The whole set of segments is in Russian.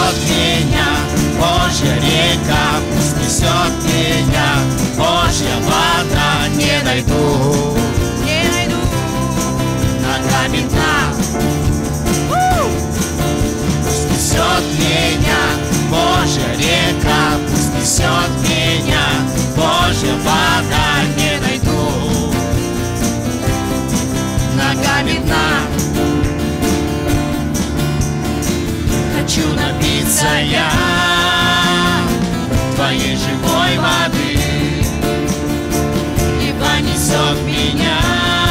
несет меня, Божья река пусть несет меня, Божья вода не найду, ногами дна. Пусть несет меня, Божья река, пусть несет меня, Божья вода не найду, ногами дна. Хочу напиться я Твоей живой воды, ибо несет меня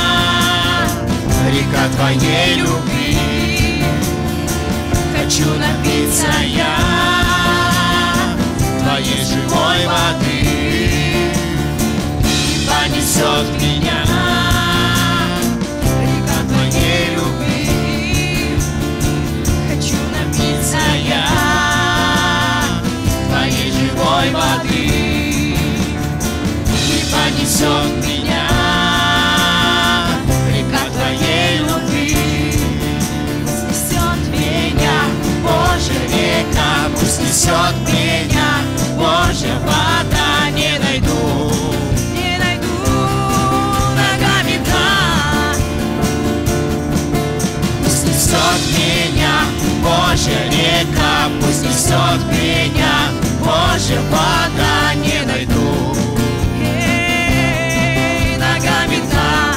река Твоей любви. Хочу напиться я Твоей живой воды, ибо несет меня река Твоей любви. Хочу напиться я Твоей живой воды, ибо несет меня река Твоей любви. Несет меня Божья река, пусть несет меня, Божья вода не найду, ногами дна. Пусть несет меня Божья река, пусть несет меня, Божья вода не найду, ногами дна.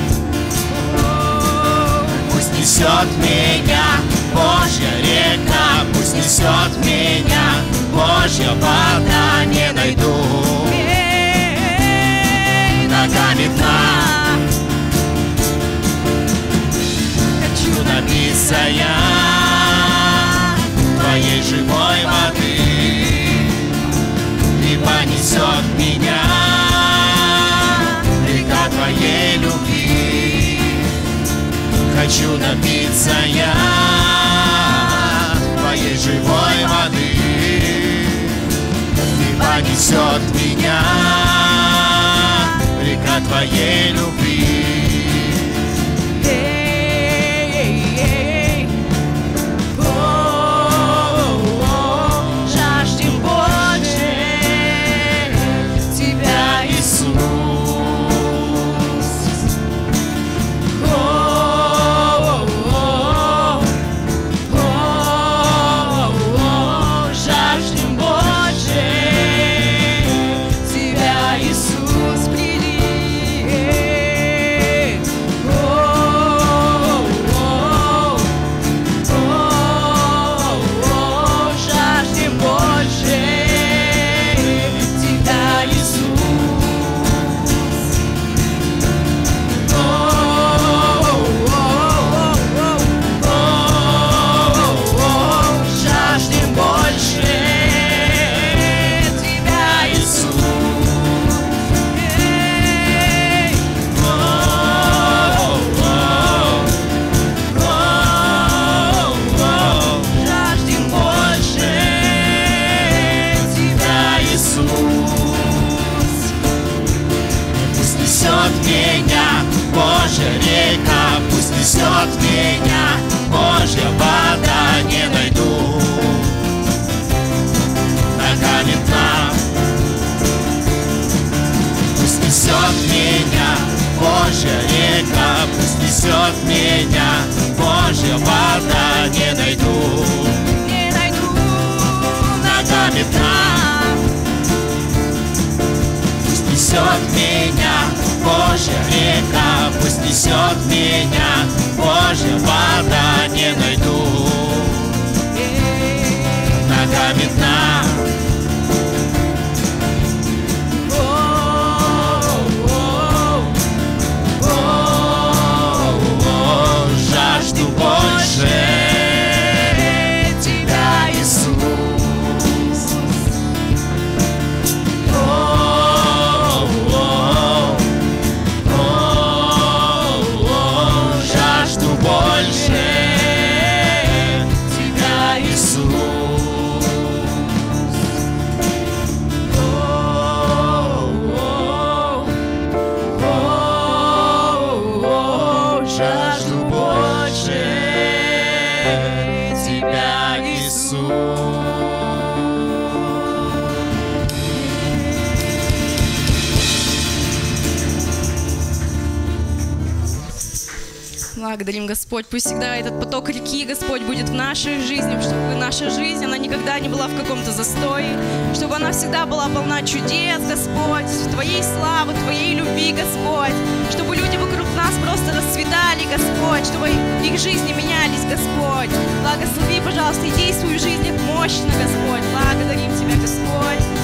Пусть несет меня Божья река, пусть несет меня, Божья вода не найду, ногами дна. Хочу напиться я Твоей живой воды, ибо несет меня река Твоей любви. Хочу напиться я Твоей живой воды, ибо несет меня река Твоей любви. Жаждем больше Тебя, Иисус. Жаждем больше Тебя, Иисус, приди. Жаждем больше Тебя, Иисус. Жаждем больше Тебя, Иисус. Жаждем больше Тебя, Иисус. Пусть несет меня Божья река, пусть несет меня, Божья вода не найду, ногами дна. Пусть несет меня Божья река, пусть несет меня, Божья вода не найду, ногами дна. Пусть несет меня Божья река, пусть несет меня, Божья вода не найду, ногами дна. Жажду больше Тебя, Иисус. Жажду больше Тебя, Иисус. Благодарим, Господь. Пусть всегда этот поток реки, Господь, будет в нашей жизни, чтобы наша жизнь, она никогда не была в каком-то застое, чтобы она всегда была полна чудес, Господь, Твоей славы, Твоей любви, Господь, чтобы люди вокруг нас просто расцветали, Господь, чтобы их жизни менялись, Господь. Благослови, пожалуйста, и действуй в жизни мощно, Господь. Благодарим Тебя, Господь.